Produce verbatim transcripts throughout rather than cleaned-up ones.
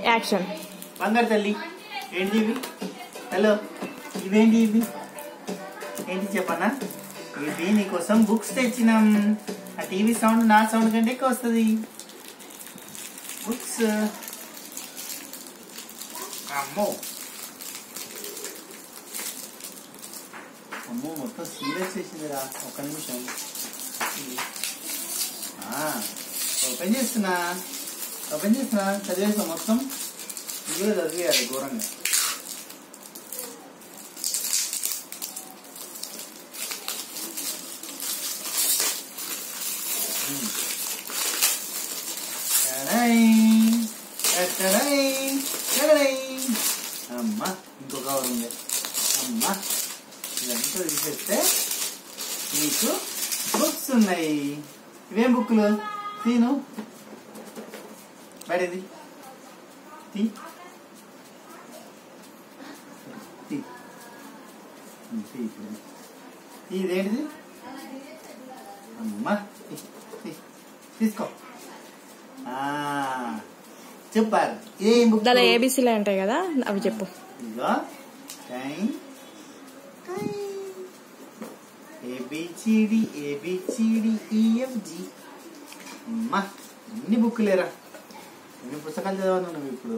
Action. బంగారు తల్లి ఏంటి ఇవి? హలో, ఇవేంటి ఇవి? ఏంటి చెప్పనా? ఇవి నీకోసం బుక్స్ తెచ్చినాం. ఆ టీవీ సౌండ్ నా సౌండ్ కంటే ఎక్కువ వస్తుంది. బుక్స్. అమ్మో అమ్మో మొత్తం సీరియస్ చేసిందిరా. ఒక్క నిమిషం ఓపెన్ చేస్తున్నా ఓపెన్ చేస్తున్నా చదివేసా మొత్తం. ఇవే చదివేయాలి ఘోరంగా. అమ్మా ఇంకో కవర్ ఉంది. అమ్మా ఇదంతా తీసేస్తే నీకు బుక్స్ ఉన్నాయి. ఇవేం బుక్లు? తీను బయటది తీ ఇదేంటిది? అమ్మా తీసుకో. చెప్పారు ఏం బుక్? దాని ఏబిసిలు ఉంటాయి కదా, అవి చెప్పు. ఇదిగో టైం ఏబిసిడి ఏబిసిడి ఈఎఫ్జి. అమ్మా ఎన్ని బుక్ లేరా, ఎన్ని పుస్తకాలు చదవాలి నువ్వు ఇప్పుడు?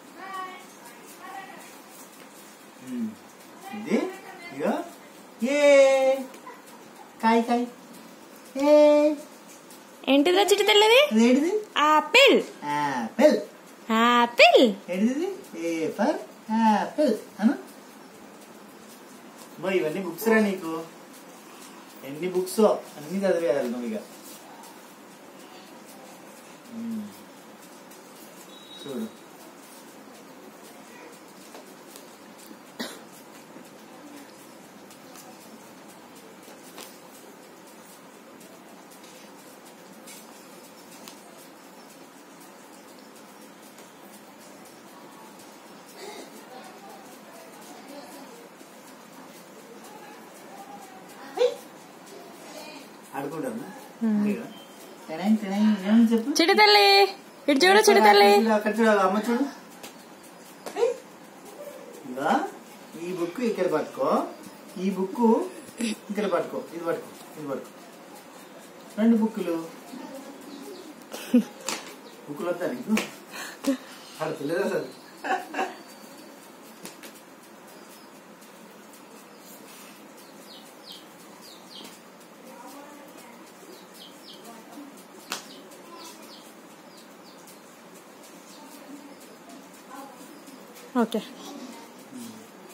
ఇది ఇగో ఏ కాయ్ కాయ్ ఏ ఏంటిదా చిట్టి తెల్లది? ఏంటిది? ఆపిల్. Apple apple. ఏంటిది? ఏ ఫర్ ఆపిల్ అను. బో ఇవన్నీ బుక్స్ రా నీకు. ఎన్ని బుక్స్ అన్ని చదివేయాలి నువ్వు. ఇక చూడు చెప్పు. చిట్టి తల్లి ఇటు చూడు. చిట్టి తల్లి అక్కడ చూడాలి. అమ్మ చూడు. ఇంకా ఈ బుక్ ఇక్కడ పట్టుకో, ఈ బుక్ ఇక్కడ పట్టుకో, ఇది పట్టుకో, ఇది పట్టుకో. రెండు బుక్కులు బుక్కులు వద్దా నీకు? అక్కడ తెలియదు అసలు. ఓకే.